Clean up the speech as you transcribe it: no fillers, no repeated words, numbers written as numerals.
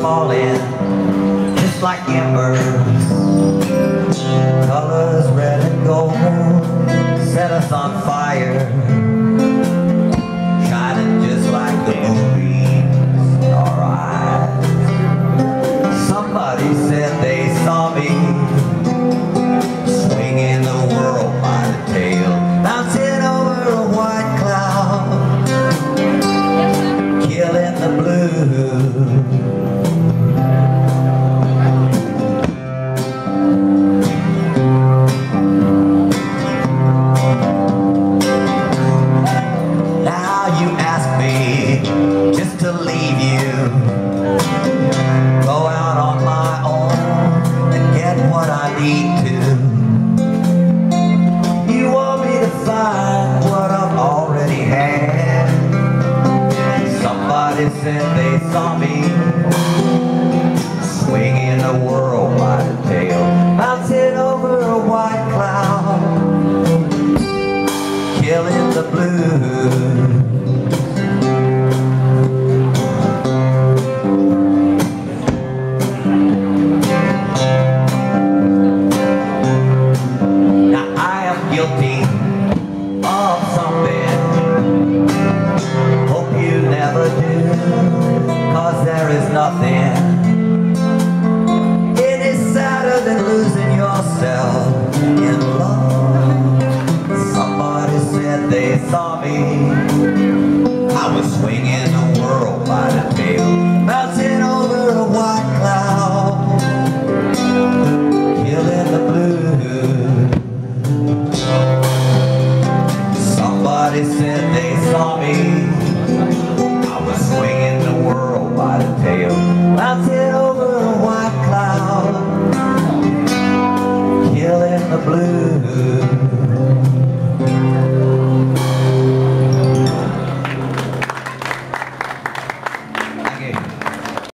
falling just like embers, colors red and gold set us on fire, shining just like the moonbeams in our eyes. Somebody said they saw me swinging the world by the tail, bouncing over a white cloud, killing the blues. Just to leave you, go out on my own and get what I need to. You want me to find what I've already had. Somebody said they saw me swinging the world by the tail, bouncing over a white cloud, killing the blues. Guilty of something, hope you never do, 'cause there is nothing any sadder than losing yourself in love. Somebody said they saw me, I was swinging the world by the tail, bouncing over a white cloud, killing the blues. Somebody said they saw me, I was swinging the world by the tail, bouncing over a white cloud, killing the blues.